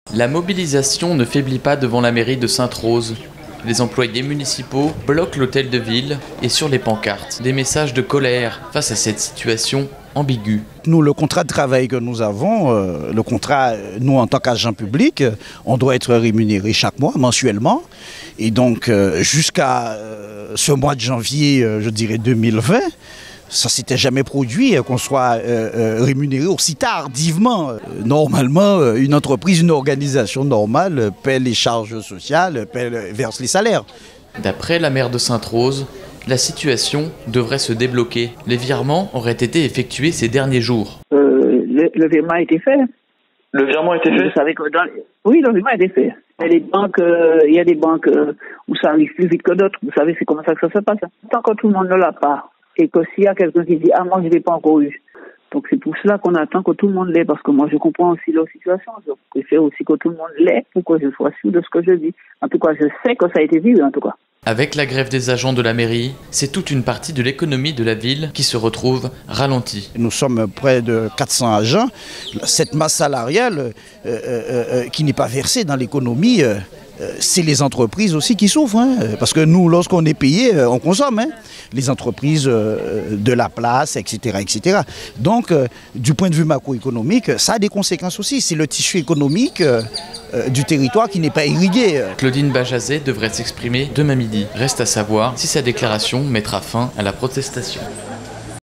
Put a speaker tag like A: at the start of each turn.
A: La mobilisation ne faiblit pas devant la mairie de Sainte-Rose. Les employés municipaux bloquent l'hôtel de ville et sur les pancartes, des messages de colère face à cette situation ambiguë.
B: Nous, le contrat de travail que nous avons, nous en tant qu'agents publics, on doit être rémunéré chaque mois, mensuellement. Et donc, jusqu'à ce mois de janvier, je dirais 2020, ça ne s'était jamais produit qu'on soit rémunéré aussi tardivement. Normalement, une entreprise, une organisation normale paie les charges sociales, verse les salaires.
A: D'après la maire de Sainte-Rose, la situation devrait se débloquer. Les virements auraient été effectués ces derniers jours.
C: Le virement a été fait.
D: Le virement a été fait?
C: Vous savez que oui, le virement a été fait. Il y a des banques où ça arrive plus vite que d'autres. Vous savez, c'est comme ça que ça se passe. Tant que tout le monde ne l'a pas, et que s'il y a quelqu'un qui dit « Ah, moi, je ne l'ai pas encore eu ». Donc, c'est pour cela qu'on attend que tout le monde l'ait, parce que moi, je comprends aussi leur situation. Je préfère aussi que tout le monde l'ait pour que je sois sûr de ce que je dis. En tout cas, je sais que ça a été vu, en tout cas.
A: Avec la grève des agents de la mairie, c'est toute une partie de l'économie de la ville qui se retrouve ralentie.
B: Nous sommes près de 400 agents. Cette masse salariale qui n'est pas versée dans l'économie, c'est les entreprises aussi qui souffrent. Parce que nous, lorsqu'on est payé, on consomme. Les entreprises de la place, etc. etc. Donc, du point de vue macroéconomique, ça a des conséquences aussi. C'est le tissu économique du territoire qui n'est pas irrigué.
A: Claudine Bajazet devrait s'exprimer demain midi. Reste à savoir si sa déclaration mettra fin à la protestation.